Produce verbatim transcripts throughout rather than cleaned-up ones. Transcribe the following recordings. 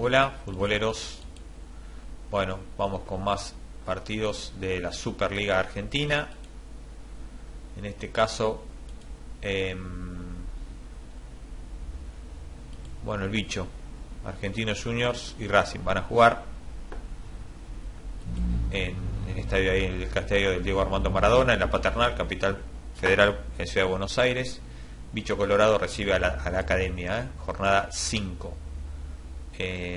Hola, futboleros. Bueno, vamos con más partidos de la Superliga Argentina. En este caso, eh, bueno, el bicho, Argentinos Juniors y Racing van a jugar en, en el estadio ahí, en el estadio del Diego Armando Maradona, en la Paternal, capital federal en Ciudad de Buenos Aires. Bicho Colorado recibe a la, a la Academia, ¿eh? Jornada cinco. Eh,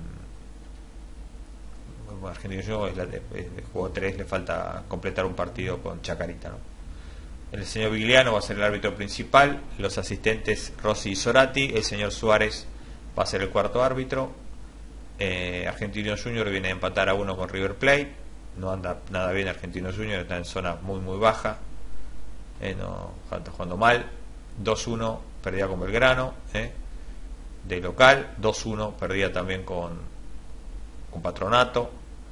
bueno, Argentinos Juniors es la de, es de juego tres, le falta completar un partido con Chacarita, ¿no? El señor Vigliano va a ser el árbitro principal, los asistentes Rossi y Zorati, el señor Suárez va a ser el cuarto árbitro. eh, Argentinos Juniors viene a empatar a uno con River Plate, no anda nada bien Argentinos Juniors, está en zona muy muy baja, eh, no está jugando mal. Dos uno perdía con Belgrano, eh, de local. Dos uno perdía también con, con Patronato.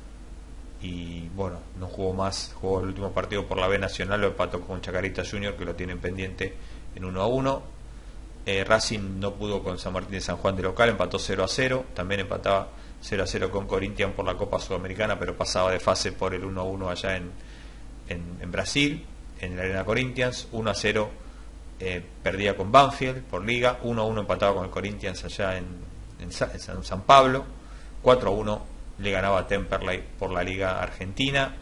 Y bueno, no jugó más, jugó el último partido por la B Nacional, lo empató con Chacarita Junior, que lo tienen pendiente en uno a uno. eh, Racing no pudo con San Martín de San Juan de local, empató cero a cero, también empataba cero a cero con Corinthians por la Copa Sudamericana, pero pasaba de fase por el uno a uno allá en, en, en Brasil, en la Arena Corinthians. Uno a cero eh, perdía con Banfield por Liga, uno a uno empataba con el Corinthians allá en, en, en San, San Pablo, cuatro a uno le ganaba a Temperley por la Liga Argentina.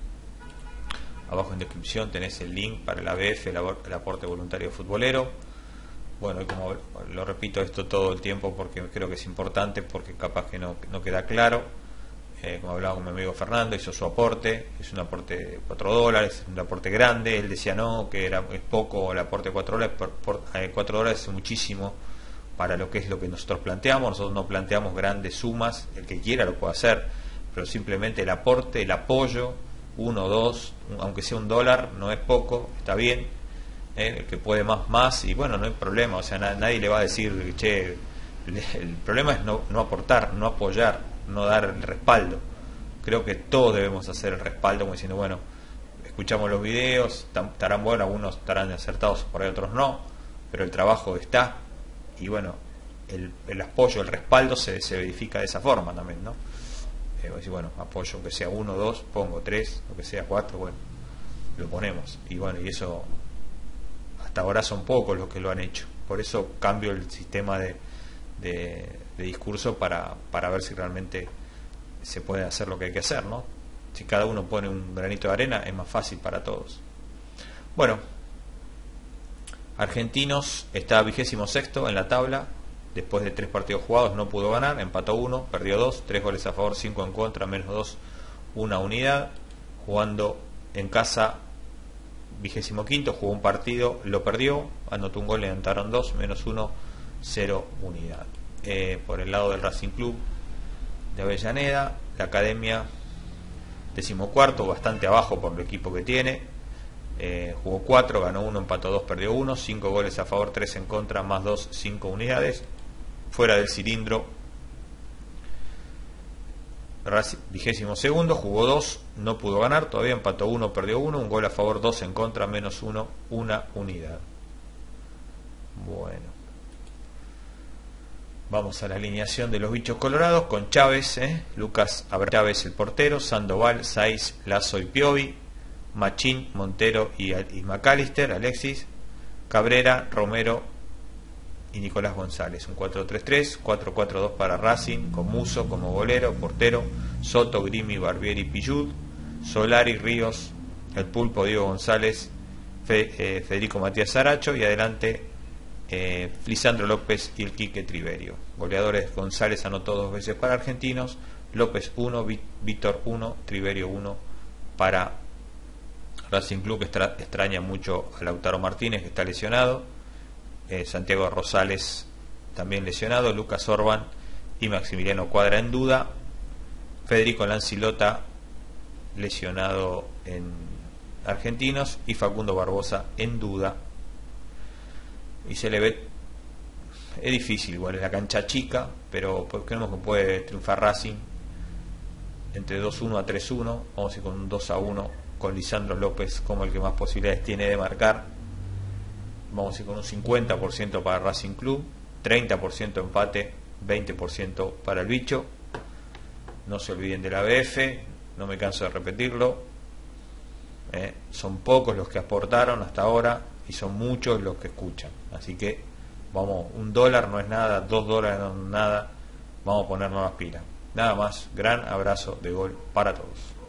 Abajo en descripción tenés el link para el A B F, el, el aporte voluntario futbolero. Bueno, y como lo repito esto todo el tiempo porque creo que es importante, porque capaz que no, no queda claro, eh, como hablaba con mi amigo Fernando, hizo su aporte, es un aporte de cuatro dólares, un aporte grande. Él decía no, que era es poco el aporte de cuatro dólares, por, por, eh, cuatro dólares es muchísimo para lo que es lo que nosotros planteamos. Nosotros no planteamos grandes sumas, el que quiera lo puede hacer, pero simplemente el aporte, el apoyo, uno, dos, aunque sea un dólar, no es poco, está bien, ¿eh? El que puede más, más, y bueno, no hay problema, o sea, na, nadie le va a decir, che, el, el problema es no, no aportar, no apoyar, no dar el respaldo. Creo que todos debemos hacer el respaldo, como diciendo, bueno, escuchamos los videos, estarán buenos, algunos estarán acertados, por ahí otros no, pero el trabajo está. Y bueno, el, el apoyo, el respaldo se, se verifica de esa forma también, ¿no? Eh, decir, bueno, apoyo, aunque sea uno, dos, pongo tres, aunque sea cuatro, bueno, lo ponemos. Y bueno, y eso, hasta ahora son pocos los que lo han hecho. Por eso cambio el sistema de, de, de discurso para, para ver si realmente se puede hacer lo que hay que hacer, ¿no? Si cada uno pone un granito de arena, es más fácil para todos. Bueno, Argentinos está vigésimo sexto en la tabla, después de tres partidos jugados no pudo ganar, empató uno, perdió dos, tres goles a favor, cinco en contra, menos dos, una unidad. Jugando en casa, vigésimo quinto, jugó un partido, lo perdió, anotó un gol, le levantaron dos, menos uno, cero unidad. Eh, por el lado del Racing Club de Avellaneda, la Academia decimocuarto, bastante abajo por el equipo que tiene. Eh, jugó cuatro, ganó uno, empató dos, perdió uno, cinco goles a favor, tres en contra, más dos, cinco unidades. Fuera del cilindro, vigésimo segundo, jugó dos, no pudo ganar, todavía empató uno, perdió uno, un gol a favor, dos en contra, menos uno, una unidad. Bueno, vamos a la alineación de los bichos colorados con Chávez, eh, Lucas Abra Chávez el portero, Sandoval, Saiz, Lazo y Piovi, Machín, Montero y, y McAllister, Alexis, Cabrera, Romero y Nicolás González. Un cuatro tres tres, cuatro cuatro dos para Racing, con Muso como golero, portero, Soto, Grimi, Barbieri, Pillud, Solari, Ríos, el Pulpo, Diego González, Fe, eh, Federico Matías Saracho, y adelante eh, Lisandro López y el Quique Triverio. Goleadores: González anotó dos veces para Argentinos, López uno, Víctor uno, Triverio uno para Racing Club, que extra, extraña mucho a Lautaro Martínez, que está lesionado, eh, Santiago Rosales también lesionado, Lucas Orban y Maximiliano Cuadra en duda, Federico Lancilota lesionado en Argentinos y Facundo Barbosa en duda. Y se le ve, es difícil, igual es la cancha chica, pero creemos que puede triunfar Racing entre dos uno a tres uno, vamos a ir con un dos a uno con Lisandro López como el que más posibilidades tiene de marcar. Vamos a ir con un cincuenta por ciento para Racing Club, treinta por ciento empate veinte por ciento para el bicho. No se olviden de la B F, no me canso de repetirlo. Eh, son pocos los que aportaron hasta ahora y son muchos los que escuchan. Así que vamos, un dólar no es nada, dos dólares no es nada. Vamos a ponernos las pilas. Nada más, gran abrazo de gol para todos.